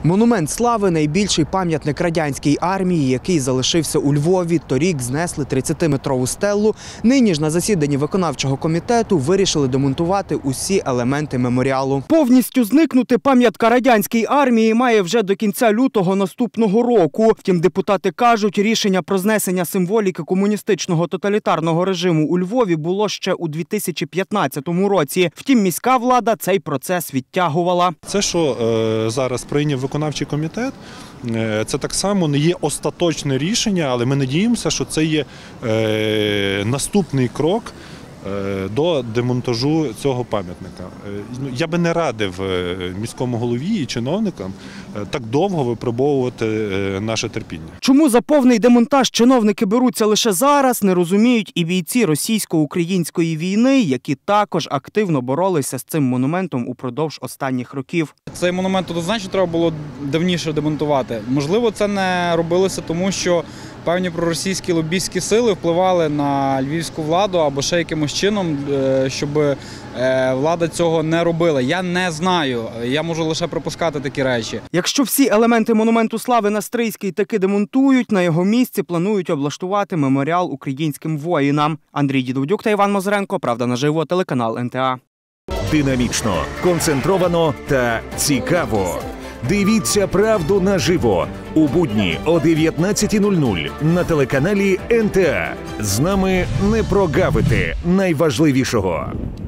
Монумент слави – найбільший пам'ятник радянській армії, який залишився у Львові. Торік знесли 30-метрову стелу. Нині ж на засіданні виконавчого комітету вирішили демонтувати усі елементи меморіалу. Повністю зникнути пам'ятка радянській армії має вже до кінця лютого наступного року. Втім, депутати кажуть, рішення про знесення символіки комуністичного тоталітарного режиму у Львові було ще у 2015 році. Втім, міська влада цей процес відтягувала. Це, що зараз прийняв виконавчий комітет, це так само не є остаточне рішення, але ми надіємося, що це є наступний крок до демонтажу цього пам'ятника. Я би не радив міському голові і чиновникам так довго випробовувати наше терпіння. Чому за повний демонтаж чиновники беруться лише зараз, не розуміють і бійці російсько-української війни, які також активно боролися з цим монументом упродовж останніх років. Цей монумент однозначно треба було давніше демонтувати. Можливо, це не робилося тому, що певні проросійські лобістські сили впливали на львівську владу або ще якимось чином, щоб влада цього не робила. Я не знаю, я можу лише припускати такі речі. Якщо всі елементи монументу слави на Стрийській таки демонтують, на його місці планують облаштувати меморіал українським воїнам. Андрій Дідовдюк та Іван Мозренко. Правда наживо. Телеканал НТА. Динамічно, концентровано та цікаво. Дивіться «Правду наживо» у будні о 19:00 на телеканалі НТА. З нами не прогавити найважливішого.